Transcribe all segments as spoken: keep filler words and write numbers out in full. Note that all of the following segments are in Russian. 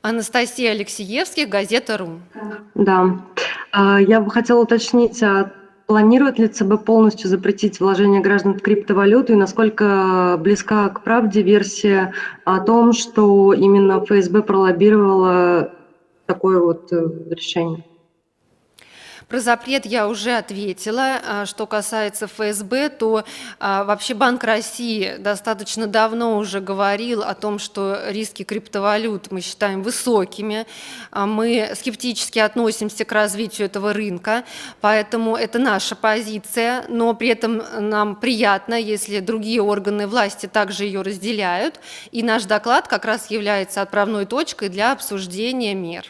Анастасия Алексеевских, Газета.ру. Да. А, Я бы хотела уточнить, а планирует ли ЦБ полностью запретить вложение граждан в криптовалюту и насколько близка к правде версия о том, что именно ФСБ пролоббировала такое вот э, решение? Про запрет я уже ответила. А Что касается ФСБ, то а, вообще Банк России достаточно давно уже говорил о том, что риски криптовалют мы считаем высокими. А Мы скептически относимся к развитию этого рынка, поэтому это наша позиция, но при этом нам приятно, если другие органы власти также ее разделяют, и наш доклад как раз является отправной точкой для обсуждения мер.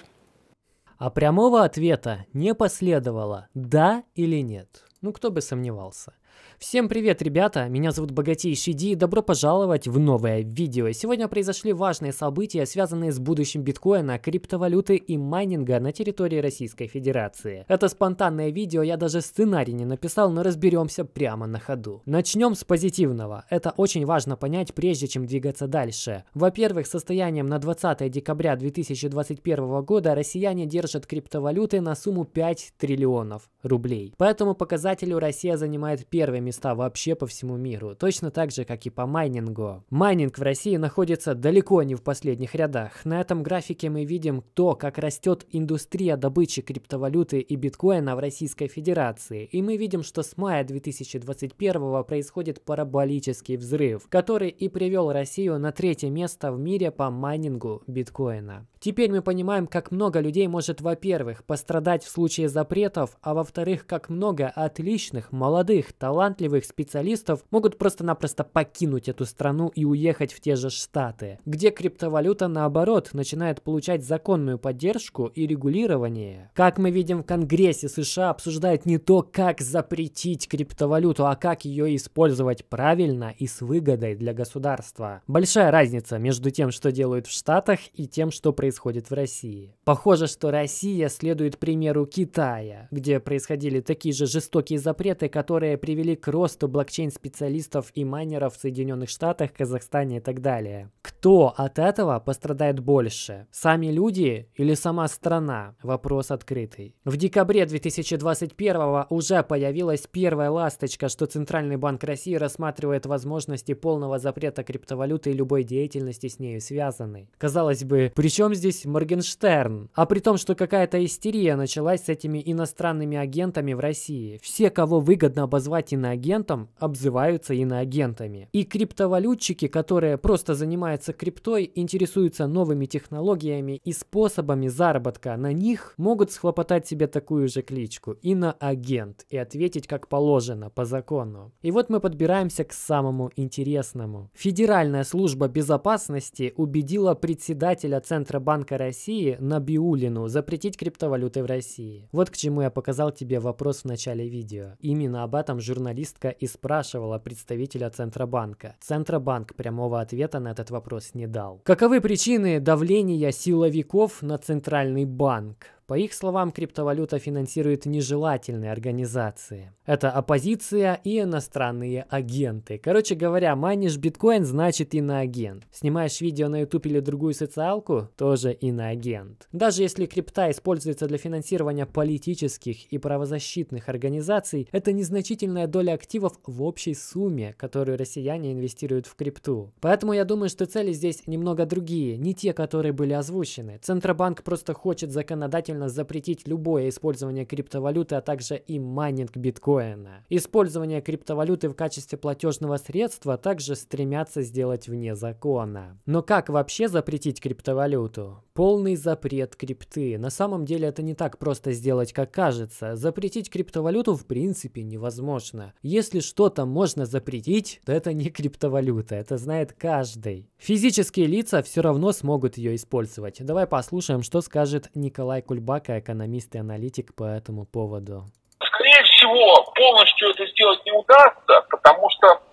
А прямого ответа не последовало, да или нет. Ну, кто бы сомневался. Всем привет, ребята, меня зовут Богатейший Ди, и добро пожаловать в новое видео. Сегодня произошли важные события, связанные с будущим биткоина, криптовалюты и майнинга на территории Российской Федерации. Это спонтанное видео, я даже сценарий не написал, но разберемся прямо на ходу. Начнем с позитивного. Это очень важно понять, прежде чем двигаться дальше. Во-первых, состоянием на двадцатое декабря две тысячи двадцать первого года россияне держат криптовалюты на сумму пять триллионов рублей. По этому показателю Россия занимает первое место вообще по всему миру, точно так же, как и по майнингу. Майнинг в России находится далеко не в последних рядах. На этом графике мы видим то, как растет индустрия добычи криптовалюты и биткоина в Российской Федерации. И мы видим, что с мая две тысячи двадцать первого происходит параболический взрыв, который и привел Россию на третье место в мире по майнингу биткоина. Теперь мы понимаем, как много людей может, во-первых, пострадать в случае запретов, а во-вторых, как много отличных, молодых, талантливых специалистов могут просто-напросто покинуть эту страну и уехать в те же Штаты, где криптовалюта, наоборот, начинает получать законную поддержку и регулирование. Как мы видим, в Конгрессе США обсуждают не то, как запретить криптовалюту, а как ее использовать правильно и с выгодой для государства. Большая разница между тем, что делают в Штатах, и тем, что происходит происходит в России. Похоже, что Россия следует примеру Китая, где происходили такие же жестокие запреты, которые привели к росту блокчейн-специалистов и майнеров в Соединенных Штатах, Казахстане и так далее. Кто от этого пострадает больше? Сами люди или сама страна? Вопрос открытый. В декабре две тысячи двадцать первого уже появилась первая ласточка, что Центральный банк России рассматривает возможности полного запрета криптовалюты и любой деятельности с нею связанной. Казалось бы, при чем здесь здесь Моргенштерн? А при том, что какая-то истерия началась с этими иностранными агентами в России. Все, кого выгодно обозвать иноагентом, обзываются иноагентами. И криптовалютчики, которые просто занимаются криптой, интересуются новыми технологиями и способами заработка на них, могут схлопотать себе такую же кличку – иноагент, и ответить как положено, по закону. И вот мы подбираемся к самому интересному. Федеральная служба безопасности убедила председателя Центробанка Банка России Набиуллину запретить криптовалюты в России. Вот к чему я показал тебе вопрос в начале видео. Именно об этом журналистка и спрашивала представителя Центробанка. Центробанк прямого ответа на этот вопрос не дал. Каковы причины давления силовиков на Центральный банк? По их словам, криптовалюта финансирует нежелательные организации. Это оппозиция и иностранные агенты. Короче говоря, майнишь биткоин, значит иноагент. Снимаешь видео на YouTube или другую социалку, тоже иноагент. Даже если крипта используется для финансирования политических и правозащитных организаций, это незначительная доля активов в общей сумме, которую россияне инвестируют в крипту. Поэтому я думаю, что цели здесь немного другие, не те, которые были озвучены. Центробанк просто хочет законодательно запретить любое использование криптовалюты, а также и майнинг биткоина. Использование криптовалюты в качестве платежного средства также стремятся сделать вне закона. Но как вообще запретить криптовалюту? Полный запрет крипты. На самом деле это не так просто сделать, как кажется. Запретить криптовалюту в принципе невозможно. Если что-то можно запретить, то это не криптовалюта, это знает каждый. Физические лица все равно смогут ее использовать. Давай послушаем, что скажет Николай Кульбака, экономист и аналитик, по этому поводу. Скорее всего, полностью это сделать не удастся, потому что, э,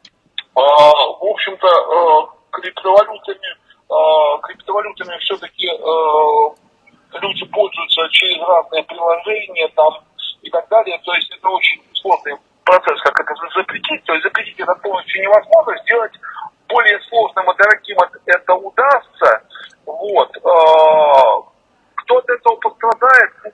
в общем-то, э, криптовалютами, э, криптовалютами все-таки э, люди пользуются через разные приложения там, и так далее. То есть это очень сложный процесс, как это запретить. То есть запретить это полностью невозможно, сделать более сложным и дорогим это удастся. Вот.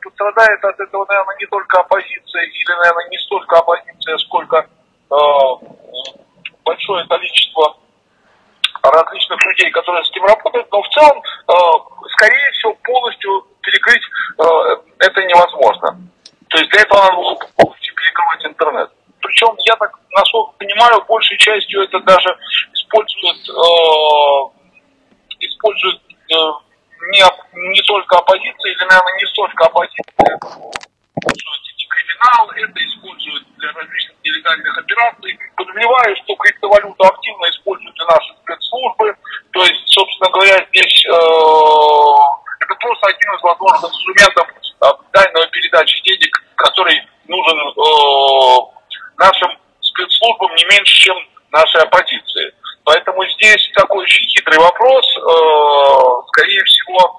пострадает от этого, наверное, не только оппозиция, или, наверное, не столько оппозиция, сколько э, большое количество различных людей, которые с этим работают, но в целом, э, скорее всего, полностью перекрыть э, это невозможно. То есть для этого надо было полностью перекрывать интернет. Причем, я так, насколько понимаю, большей частью это даже используют, э, используют э, не, не только оппозиция, или, наверное, не столько оппозиция, используют эти криминал, это используют для различных нелегальных операций. Подозреваю, что криптовалюту активно используют и наши спецслужбы. То есть, собственно говоря, здесь э, это просто один из возможных инструментов э, тайной передачи денег, который нужен э, нашим спецслужбам не меньше, чем нашей оппозиции. Поэтому здесь такой очень хитрый вопрос. Э, скорее всего,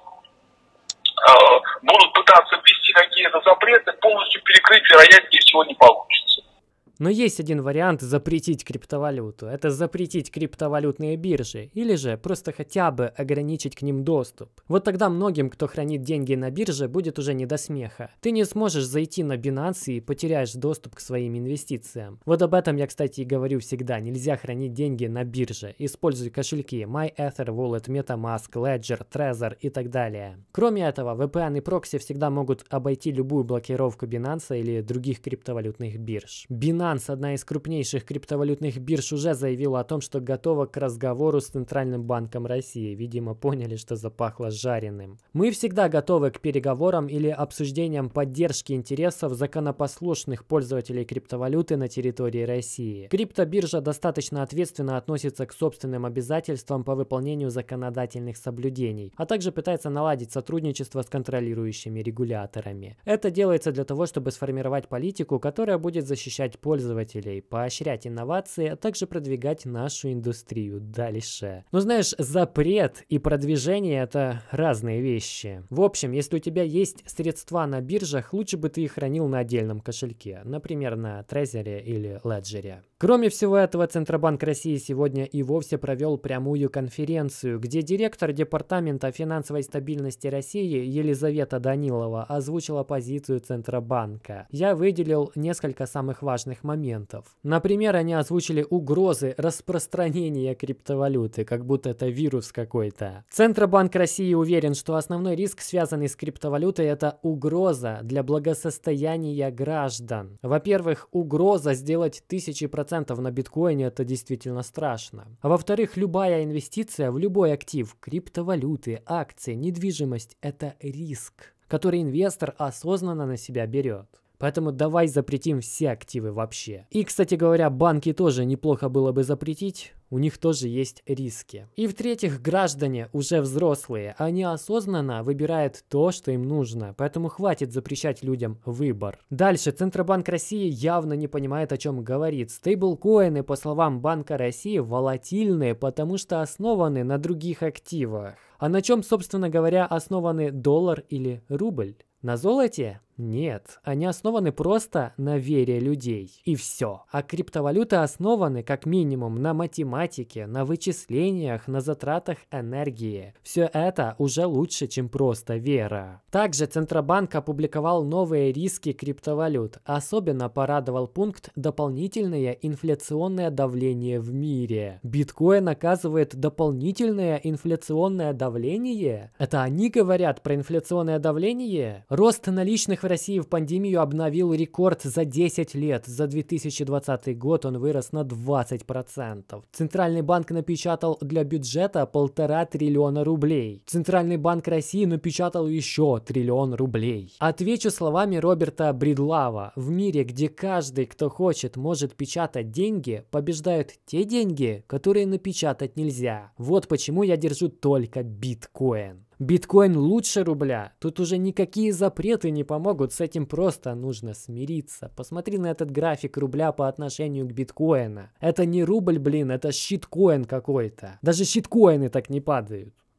э, будут пытаться ввести какие-то запреты, полностью перекрыть, вероятнее всего, не получится. Но есть один вариант запретить криптовалюту. Это запретить криптовалютные биржи. Или же просто хотя бы ограничить к ним доступ. Вот тогда многим, кто хранит деньги на бирже, будет уже не до смеха. Ты не сможешь зайти на Binance и потеряешь доступ к своим инвестициям. Вот об этом я, кстати, и говорю всегда. Нельзя хранить деньги на бирже. Используй кошельки MyEther, Wallet, MetaMask, Ledger, Trezor и так далее. Кроме этого, ви пи эн и прокси всегда могут обойти любую блокировку Binance или других криптовалютных бирж. Binance, одна из крупнейших криптовалютных бирж, уже заявила о том, что готова к разговору с Центральным банком России. Видимо, поняли, что запахло жареным. Мы всегда готовы к переговорам или обсуждениям поддержки интересов законопослушных пользователей криптовалюты на территории России. Криптобиржа достаточно ответственно относится к собственным обязательствам по выполнению законодательных соблюдений, а также пытается наладить сотрудничество с контролирующими регуляторами. Это делается для того, чтобы сформировать политику, которая будет защищать пользователей пользователей, поощрять инновации, а также продвигать нашу индустрию дальше. Но знаешь, запрет и продвижение — это разные вещи. В общем, если у тебя есть средства на биржах, лучше бы ты их хранил на отдельном кошельке, например, на Trezor или Ledger. Кроме всего этого, Центробанк России сегодня и вовсе провел прямую конференцию, где директор Департамента финансовой стабильности России Елизавета Данилова озвучила позицию Центробанка. Я выделил несколько самых важных моментов. Например, они озвучили угрозы распространения криптовалюты, как будто это вирус какой-то. Центробанк России уверен, что основной риск, связанный с криптовалютой, это угроза для благосостояния граждан. Во-первых, угроза сделать тысячи процентов на биткоине — это действительно страшно. А во-вторых, любая инвестиция в любой актив, криптовалюты, акции, недвижимость — это риск, который инвестор осознанно на себя берет. Поэтому давай запретим все активы вообще. И, кстати говоря, банки тоже неплохо было бы запретить. У них тоже есть риски. И в-третьих, граждане уже взрослые. Они осознанно выбирают то, что им нужно. Поэтому хватит запрещать людям выбор. Дальше. Центробанк России явно не понимает, о чем говорит. Стейблкоины, по словам Банка России, волатильные, потому что основаны на других активах. А на чем, собственно говоря, основаны доллар или рубль? На золоте? Нет, они основаны просто на вере людей. И все. А криптовалюты основаны как минимум на математике, на вычислениях, на затратах энергии. Все это уже лучше, чем просто вера. Также Центробанк опубликовал новые риски криптовалют. Особенно порадовал пункт «Дополнительное инфляционное давление в мире». Биткоин оказывает дополнительное инфляционное давление? Это они говорят про инфляционное давление? Рост наличных в России в пандемию обновил рекорд за десять лет. За две тысячи двадцатый год он вырос на двадцать процентов. Центральный банк напечатал для бюджета полтора триллиона рублей. Центральный банк России напечатал еще триллион рублей. Отвечу словами Роберта Бридлава. В мире, где каждый, кто хочет, может печатать деньги, побеждают те деньги, которые напечатать нельзя. Вот почему я держу только биткоин. Биткоин лучше рубля. Тут уже никакие запреты не помогут. С этим просто нужно смириться. Посмотри на этот график рубля по отношению к биткоину. Это не рубль, блин, это щиткоин какой-то. Даже щиткоины так не падают.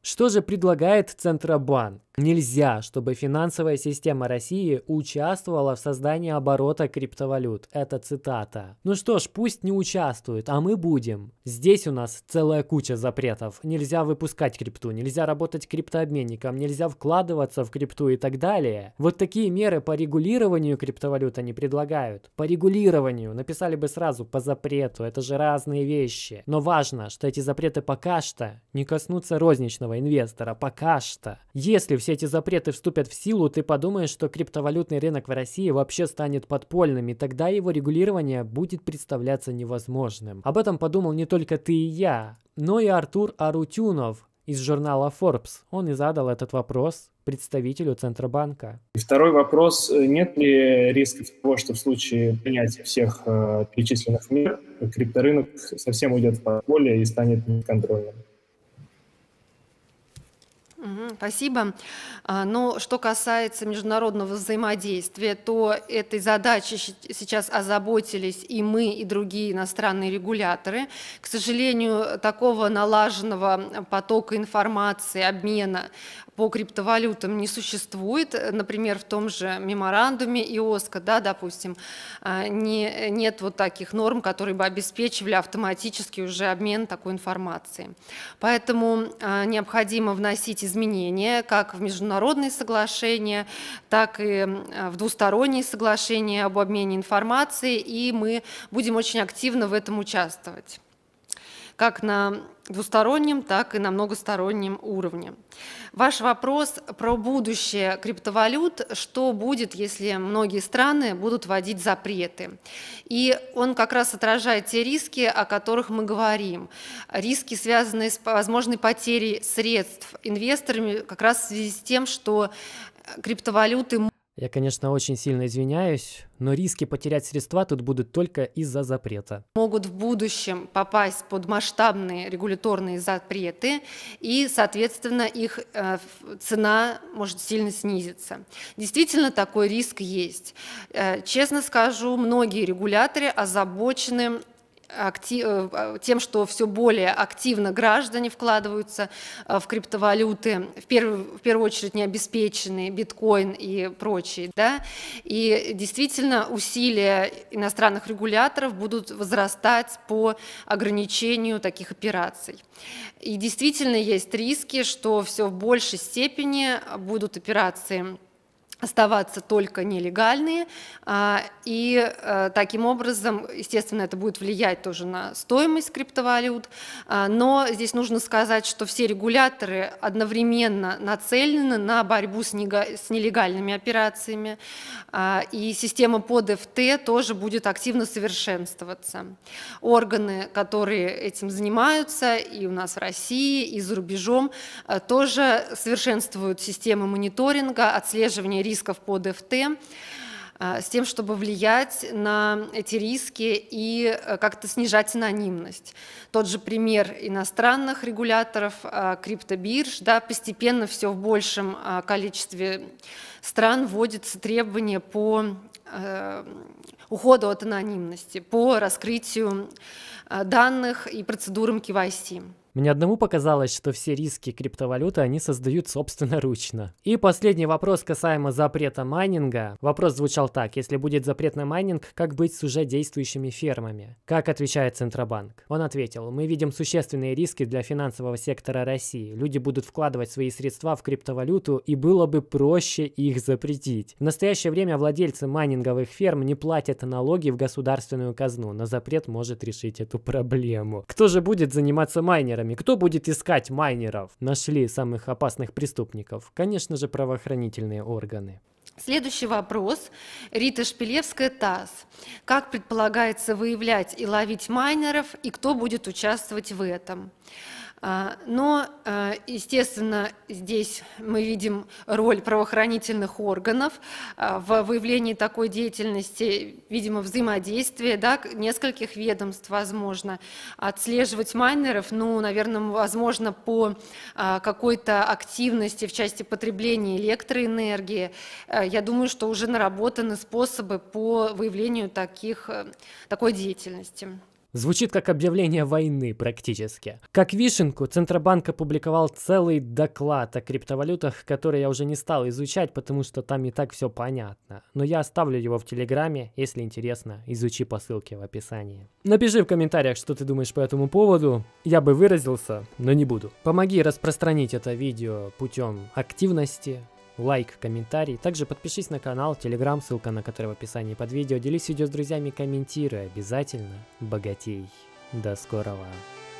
Что же предлагает Центробанк? Нельзя, чтобы финансовая система России участвовала в создании оборота криптовалют. Это цитата. Ну что ж, пусть не участвует, а мы будем. Здесь у нас целая куча запретов. Нельзя выпускать крипту, нельзя работать криптообменником, нельзя вкладываться в крипту и так далее. Вот такие меры по регулированию криптовалют они предлагают. По регулированию. Написали бы сразу по запрету. Это же разные вещи. Но важно, что эти запреты пока что не коснутся розничного инвестора. Пока что. Если все эти запреты вступят в силу, ты подумаешь, что криптовалютный рынок в России вообще станет подпольным, и тогда его регулирование будет представляться невозможным. Об этом подумал не только ты и я, но и Артур Арутюнов из журнала Forbes. Он и задал этот вопрос представителю Центробанка. И второй вопрос. Нет ли рисков того, что в случае принятия всех э, перечисленных мер крипторынок совсем уйдет в подполье и станет неконтрольным? Спасибо. Но что касается международного взаимодействия, то этой задачей сейчас озаботились и мы, и другие иностранные регуляторы. К сожалению, такого налаженного потока информации, обмена по криптовалютам не существует. Например, в том же меморандуме ИОСКО, да, допустим, не, нет вот таких норм, которые бы обеспечивали автоматически уже обмен такой информацией. Поэтому необходимо вносить изменения как в международные соглашения, так и в двусторонние соглашения об обмене информацией, и мы будем очень активно в этом участвовать, как на двустороннем, так и на многостороннем уровне. Ваш вопрос про будущее криптовалют, что будет, если многие страны будут вводить запреты. И он как раз отражает те риски, о которых мы говорим. Риски, связанные с возможной потерей средств инвесторами, как раз в связи с тем, что криптовалюты... Я, конечно, очень сильно извиняюсь, но риски потерять средства тут будут только из-за запрета. Могут в будущем попасть под масштабные регуляторные запреты, и, соответственно, их э, цена может сильно снизиться. Действительно, такой риск есть. Э, честно скажу, многие регуляторы озабочены Актив, тем, что все более активно граждане вкладываются в криптовалюты, в первую, в первую очередь необеспеченные, биткоин и прочие. Да? И действительно усилия иностранных регуляторов будут возрастать по ограничению таких операций. И действительно есть риски, что все в большей степени будут операции оставаться только нелегальные, и таким образом, естественно, это будет влиять тоже на стоимость криптовалют, но здесь нужно сказать, что все регуляторы одновременно нацелены на борьбу с нелегальными операциями, и система под эф тэ тоже будет активно совершенствоваться. Органы, которые этим занимаются и у нас в России, и за рубежом, тоже совершенствуют системы мониторинга, отслеживания рисков под эф тэ, с тем, чтобы влиять на эти риски и как-то снижать анонимность. Тот же пример иностранных регуляторов, криптобирж, да, постепенно все в большем количестве стран вводятся требования по уходу от анонимности, по раскрытию данных и процедурам ке вай си. Мне одному показалось, что все риски криптовалюты они создают собственноручно. И последний вопрос касаемо запрета майнинга. Вопрос звучал так: если будет запрет на майнинг, как быть с уже действующими фермами? Как отвечает Центробанк? Он ответил: мы видим существенные риски для финансового сектора России. Люди будут вкладывать свои средства в криптовалюту, и было бы проще их запретить. В настоящее время владельцы майнинговых ферм не платят налоги в государственную казну, но запрет может решить эту проблему. Кто же будет заниматься майнерами? Кто будет искать майнеров? Нашли самых опасных преступников. Конечно же, правоохранительные органы. Следующий вопрос. Рита Шпилевская, ТАСС. Как предполагается выявлять и ловить майнеров, и кто будет участвовать в этом? Но, естественно, здесь мы видим роль правоохранительных органов в выявлении такой деятельности, видимо, взаимодействие, да, нескольких ведомств, возможно, отслеживать майнеров, ну, наверное, возможно, по какой-то активности в части потребления электроэнергии. Я думаю, что уже наработаны способы по выявлению таких, такой деятельности. Звучит как объявление войны практически. Как вишенку, Центробанк опубликовал целый доклад о криптовалютах, который я уже не стал изучать, потому что там и так все понятно. Но я оставлю его в Телеграме, если интересно, изучи по ссылке в описании. Напиши в комментариях, что ты думаешь по этому поводу. Я бы выразился, но не буду. Помоги распространить это видео путем активности. Лайк, комментарий. Также подпишись на канал, телеграм, ссылка на который в описании под видео. Делись видео с друзьями, комментируй. Обязательно богатей. До скорого.